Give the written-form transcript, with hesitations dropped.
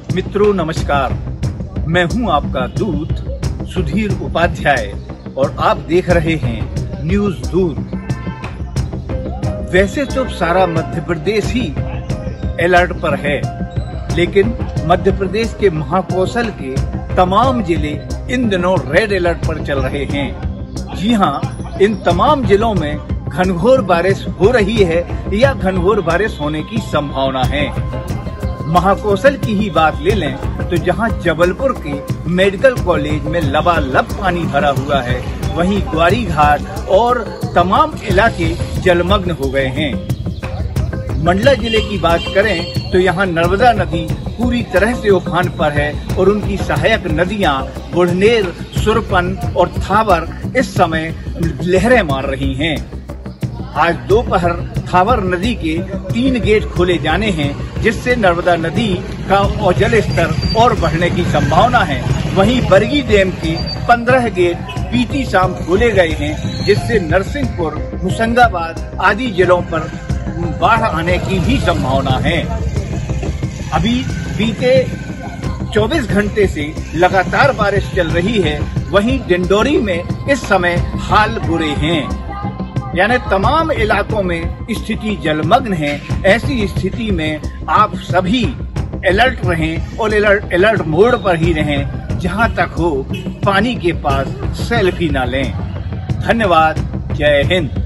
मित्रों नमस्कार, मैं हूं आपका दूत सुधीर उपाध्याय और आप देख रहे हैं न्यूज दूत। वैसे तो सारा मध्य प्रदेश ही अलर्ट पर है, लेकिन मध्य प्रदेश के महाकौशल के तमाम जिले इन दिनों रेड अलर्ट पर चल रहे हैं। जी हां, इन तमाम जिलों में घनघोर बारिश हो रही है या घनघोर बारिश होने की संभावना है। महाकौशल की ही बात ले लें तो जहां जबलपुर के मेडिकल कॉलेज में लबालब पानी भरा हुआ है, वहीं ग्वारी घाट और तमाम इलाके जलमग्न हो गए हैं। मंडला जिले की बात करें तो यहां नर्मदा नदी पूरी तरह से उफान पर है और उनकी सहायक नदियां बुढ़नेर, सुरपन और थावर इस समय लहरें मार रही हैं। आज दोपहर थावर नदी के 3 गेट खोले जाने हैं, जिससे नर्मदा नदी का जल स्तर और बढ़ने की संभावना है। वहीं बरगी डैम के 15 गेट बीती शाम खोले गए हैं, जिससे नरसिंहपुर, होशंगाबाद आदि जिलों पर बाढ़ आने की भी संभावना है। अभी बीते 24 घंटे से लगातार बारिश चल रही है। वहीं डिंडोरी में इस समय हाल बुरे हैं, यानी तमाम इलाकों में स्थिति जलमग्न है। ऐसी स्थिति में आप सभी अलर्ट रहें और अलर्ट मोड पर ही रहें। जहां तक हो पानी के पास सेल्फी ना लें। धन्यवाद। जय हिंद।